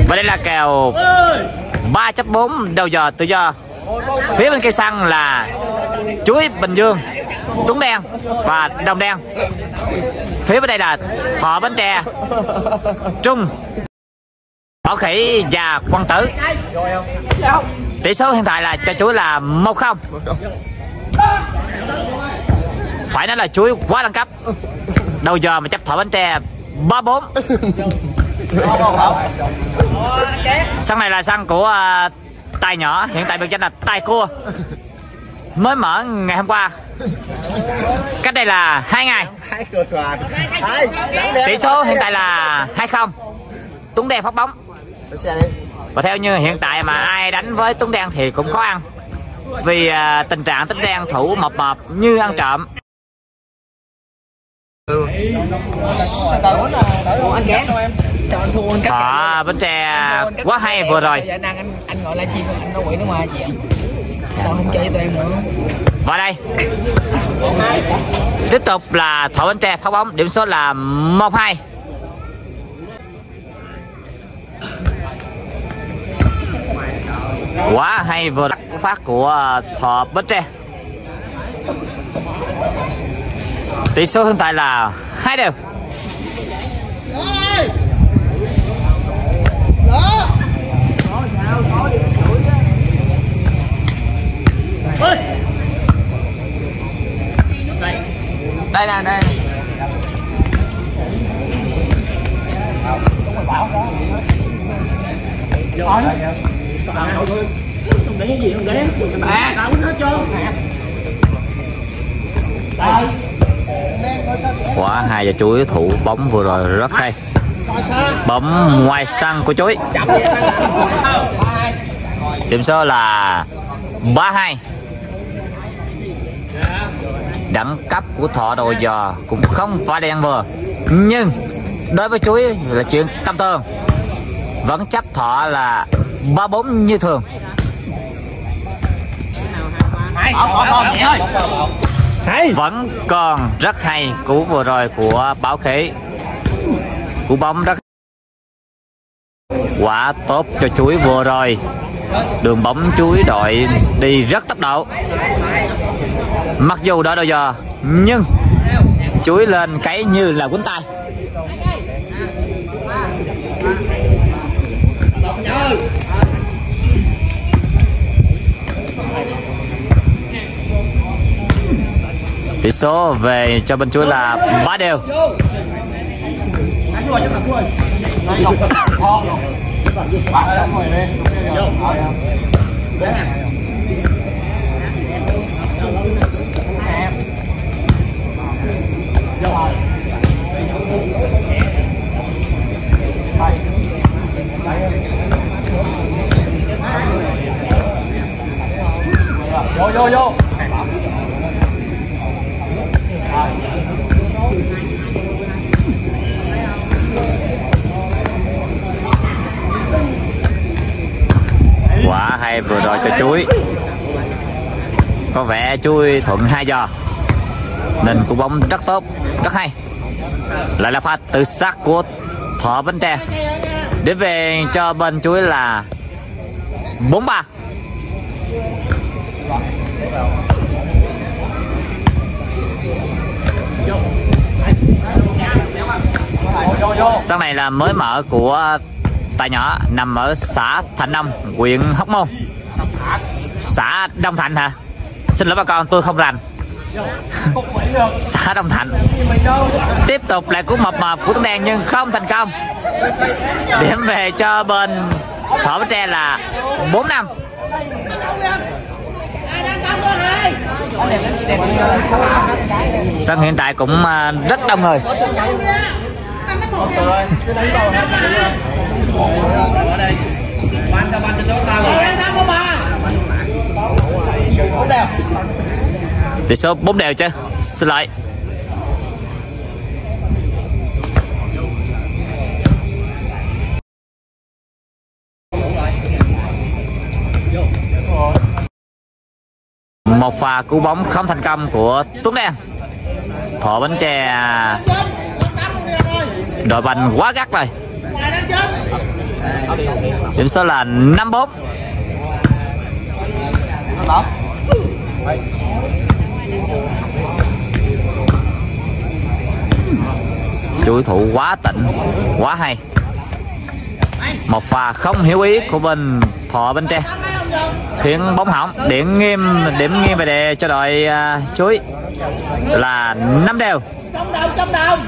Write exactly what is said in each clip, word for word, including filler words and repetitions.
Và đây là kèo ba chấm bốn đầu giờ tự do. Phía bên cây xăng là Chuối Bình Dương, Tuấn Đen và Đồng Đen. Phía bên đây là Thọ Bến Tre, Trung, Bảo Khỉ và Quang Tử. Tỷ số hiện tại là cho Chuối là một không. Phải nói là Chuối quá đẳng cấp. Đầu giờ mà chấp Thọ Bến Tre ba bốn. Sân này là sân của uh, Tài Nhỏ, hiện tại biệt danh là Tài Cua, mới mở ngày hôm qua, cách đây là hai ngày. Tỷ số hiện tại là hai không. Tuấn Đen phát bóng. Và theo như hiện tại mà ai đánh với Tuấn Đen thì cũng khó ăn, vì uh, tình trạng Tuấn Đen thủ mập mập như ăn trộm. Thọ Bến Tre quá hay vừa rồi. Anh gọi là chim anh nói quỷ nó ngoài chị. Sao không chơi tụi em nữa. Vào đây. Tiếp tục là Thọ Bến Tre phát bóng, điểm số là một hai. Quá hay vừa đắc phát của Thọ Bến Tre. Tỷ số hiện tại là hai đều. Đây nè, đây. Quả hai và Chuối thủ bóng vừa rồi rất hay. Bóng ngoài sân của Chuối. Điểm số là ba hai. Đẳng cấp của Thọ đầu giờ cũng không phải đen vừa, nhưng đối với Chuối là chuyện tâm thường. Vẫn chấp Thọ là ba bốn như thường. Vẫn còn rất hay cú vừa rồi của Bảo Khỉ. Cú bóng rất quả tốt cho Chuối vừa rồi. Đường bóng Chuối đội đi rất tốc độ. Mặc dù đã đầu giờ nhưng Chuối lên cái như là quýnh tay. Tỷ số về cho bên Chuối là ba đều. Vô vô vô. Quả hay vừa rồi cho Chuối. Có vẻ Chuối thuận hai giò nên cú bóng rất tốt, rất hay. Lại là pha tự sát của Thọ Bến Tre. Điểm về cho bên Chuối là bốn ba. Sân này là mới mở của Tài Nhỏ, nằm ở xã Thạnh Đông, huyện Hóc Môn. Xã Đông Thạnh hả? Xin lỗi bà con, tôi không rành. Xã Đông Thạnh. Tiếp tục lại cú mập mập của Tuấn Đen nhưng không thành công. Điểm về cho bên Thọ Bến Tre là bốn năm. Sân hiện tại cũng rất đông người. Tỷ số bốn đều chứ. Xin lỗi. Một pha cứu bóng không thành công của Tuấn Đen. Thọ Bến Tre đội banh quá gắt rồi. Điểm số là năm bốn. Chuỗi thủ quá tịnh, quá hay. Một pha không hiểu ý của bên Thọ Bến Tre khiến bóng hỏng. Điểm nghiêm điểm nghiêm về đề cho đội uh, chuối là năm đều. Trong đồng, trong đồng.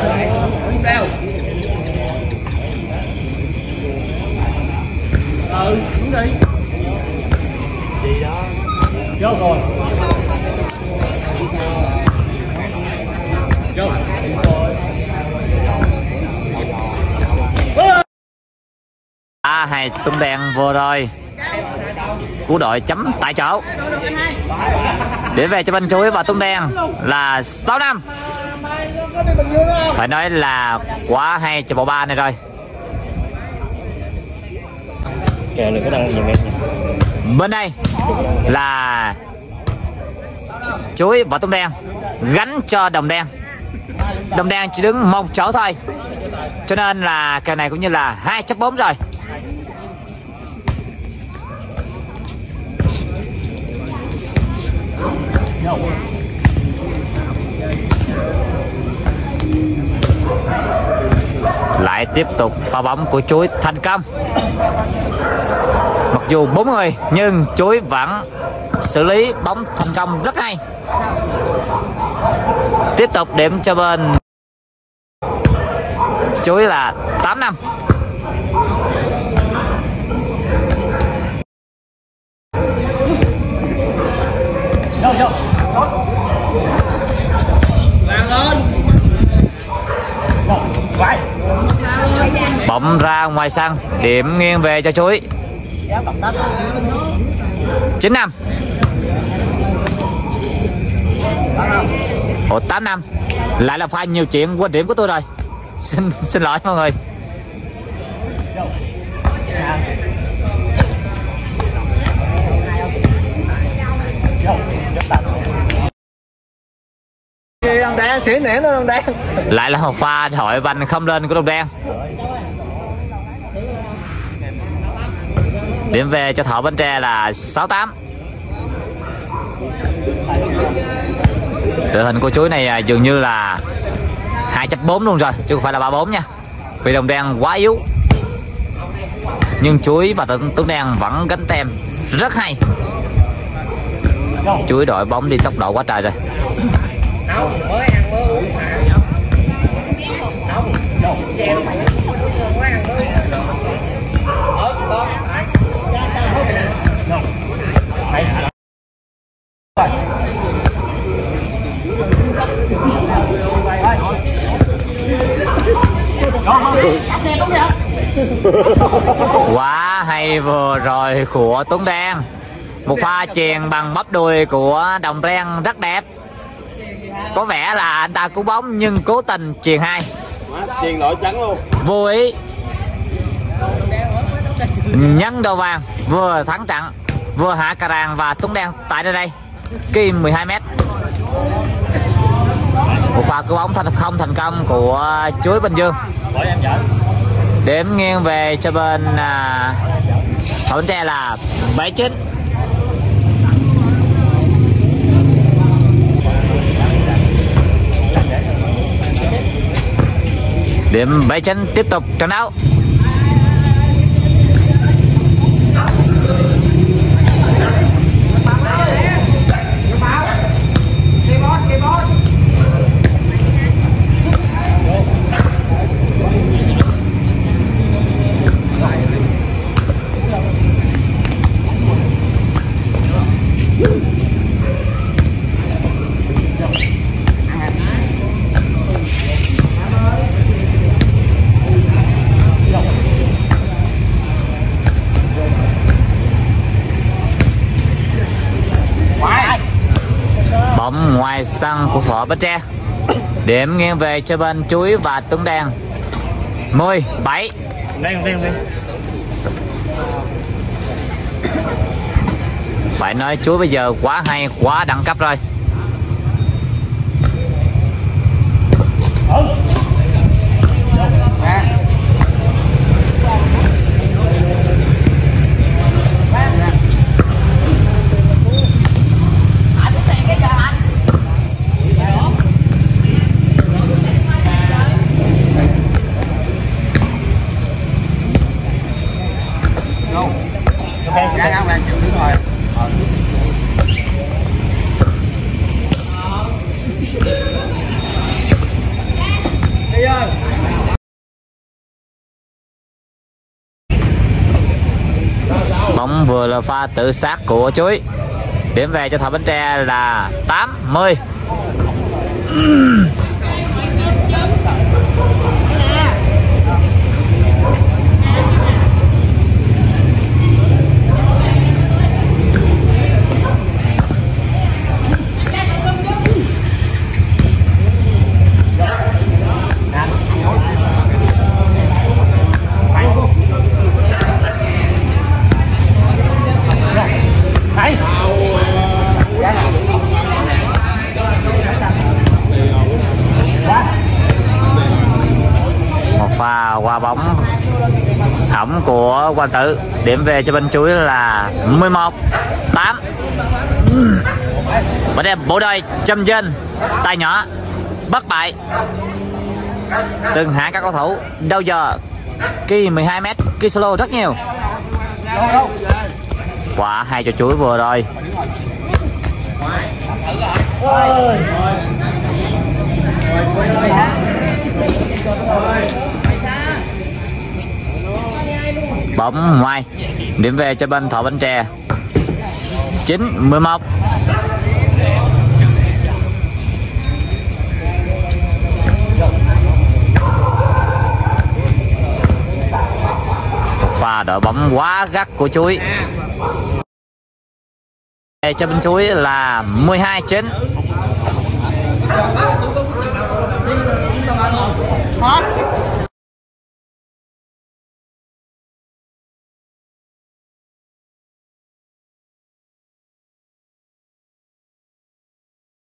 Ừ, xuống đi. Gì đó. Vô rồi. Vô. À, hay tung đèn vừa rồi của đội chấm tại chỗ. Để về cho bên chuối và tung đèn là sáu năm. Phải nói là quá hay cho bộ ba này rồi. Bên đây là chuối và tung đen gánh cho đồng đen. Đồng đen chỉ đứng một chỗ thôi, cho nên là kèo này cũng như là hai chấp bốn rồi. Lại tiếp tục pha bóng của chuối thành công. Mặc dù bốn người nhưng chuối vẫn xử lý bóng thành công rất hay. Tiếp tục điểm cho bên chuối là tám năm. Bóng ra ngoài sân, điểm nghiêng về cho chuối. chín năm. Ủa tám năm. Lại là pha nhiều chuyện quên điểm của tôi rồi. Xin xin lỗi mọi người. Đồng đen xỉu nỉm đó đồng đen. Lại là một pha thổi banh không lên của đồng đen. Điểm về cho Thọ Bến Tre là sáu tám. Đội hình của chuối này dường như là hai chấp bốn luôn rồi chứ không phải là ba bốn nha. Vì đồng đen quá yếu. Nhưng chuối và tướng đen vẫn gánh tem rất hay. Chuối đội bóng đi tốc độ quá trời rồi. Quá hay vừa rồi của Tuấn Đen. Một pha chuyền bằng bắp đùi của đồng đen rất đẹp. Có vẻ là anh ta cứu bóng nhưng cố tình chuyền hai. Chuyền đội trắng luôn. Vô ý. Nhân đầu vàng vừa thắng trận, vừa hạ cà ràng và Tuấn Đen tại đây đây. Kim mười hai mét. Một pha cứu bóng thành không thành công của chuối Bình Dương. Điểm nghiêng về cho bên à, Bến Tre là bảy chín. Điểm bảy chín tiếp tục trận đấu. Bóng ngoài sân của Thọ Bến Tre. Điểm nghiêng về cho bên chuối và Tuấn Đen. mười bảy. Phải nói chuối bây giờ quá hay, quá đẳng cấp rồi. ăn ăn chịu đứng rồi. Bóng vừa là pha tự sát của Chuối. Điểm về cho Thọ Bến Tre là tám mươi. Và qua bóng hỏng của Quang Tử. Điểm về cho bên Chuối là mười một tám. Và đây bộ đôi Trâm Dân tay nhỏ bất bại. Từng hạ các cầu thủ đâu giờ kỳ mười hai mét, kỳ solo rất nhiều. Quả hay cho Chuối vừa rồi. Bóng ngoài. Điểm về cho bên Thọ Bến Tre chín mười một. Và đội bóng quá gắt của Chuối. Về cho bên Chuối là mười hai chín. Hết.